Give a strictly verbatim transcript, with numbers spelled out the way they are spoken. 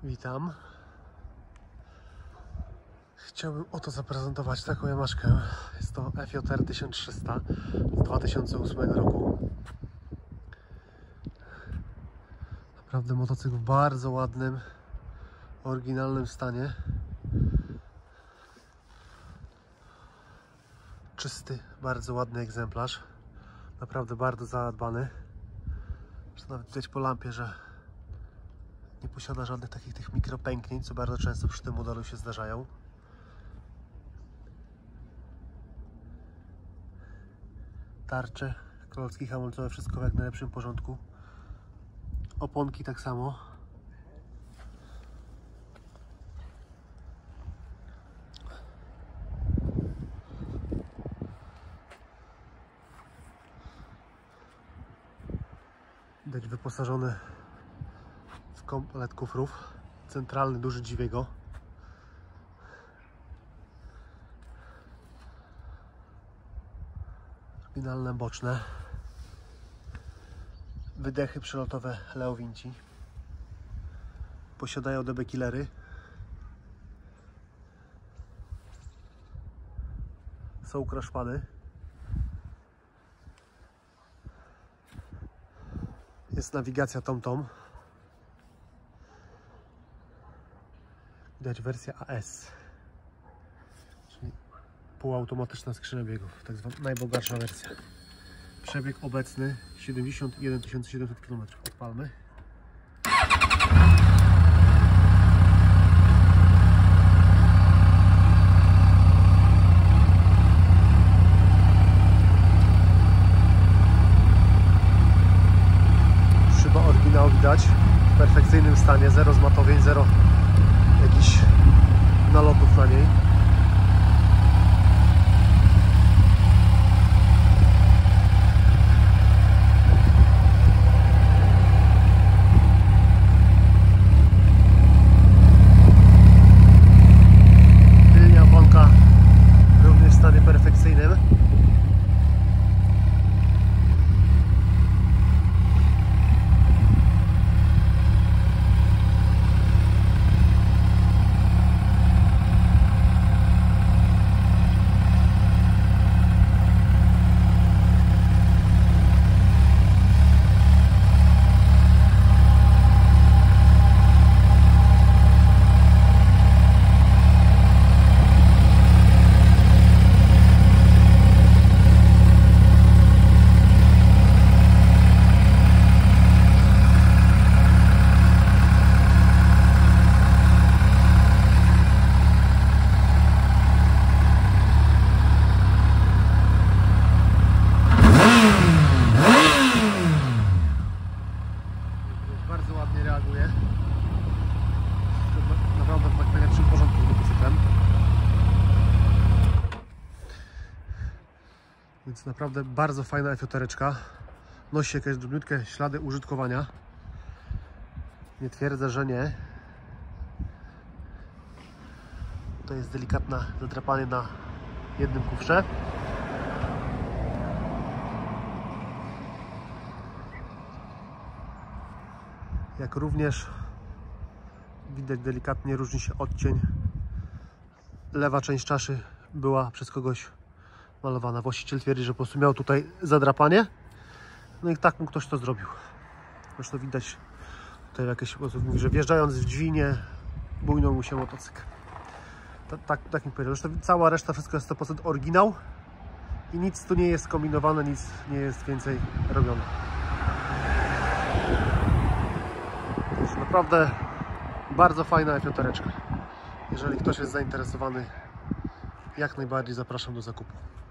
Witam. Chciałbym oto zaprezentować taką Yamaszkę. Jest to F J R tysiąc trzysta z dwa tysiące ósmego roku. Naprawdę motocykl w bardzo ładnym, oryginalnym stanie. Czysty, bardzo ładny egzemplarz. Naprawdę bardzo zadbany. Zresztą nawet widać po lampie, że nie posiada żadnych takich tych mikropęknięć, co bardzo często przy tym modelu się zdarzają. Tarcze, klocki hamulcowe, wszystko w jak najlepszym porządku. Oponki tak samo. Widać wyposażony w komplet kufrów. Centralny, duży dźwig. Oryginalne boczne. Wydechy przelotowe Leo Vinci. Posiadają D B killery. Są crashpady. Jest nawigacja TomTom. Widać wersja A S, czyli półautomatyczna skrzynia biegów, tak zwana najbogatsza wersja. Przebieg obecny siedemdziesiąt jeden tysięcy siedemset kilometrów od Palmy. Szyba oryginał widać w perfekcyjnym stanie, zero zmatowień, zero jakichś nalotów na niej. Tylnia oponka również w stanie perfekcyjnym. Bardzo ładnie reaguje. Naprawdę w najlepszym porządku z motocyklem. Więc naprawdę bardzo fajna F J R-eczka. Nosi jakieś drobniutkie ślady użytkowania. Nie twierdzę, że nie. To jest delikatne zadrapanie na jednym kufrze. Jak również widać, delikatnie różni się odcień. Lewa część czaszy była przez kogoś malowana. Właściciel twierdzi, że po prostu miał tutaj zadrapanie. No i tak mu ktoś to zrobił. Zresztą widać tutaj jakieś sposób, mówi, że wjeżdżając w dźwignię bujnął mu się motocykl. Tak, tak, tak mi powiedział. Zresztą cała reszta, wszystko jest sto procent oryginał i nic tu nie jest kombinowane, nic nie jest więcej robione. Naprawdę bardzo fajna F J R-eczka. Jeżeli ktoś jest zainteresowany, jak najbardziej zapraszam do zakupu.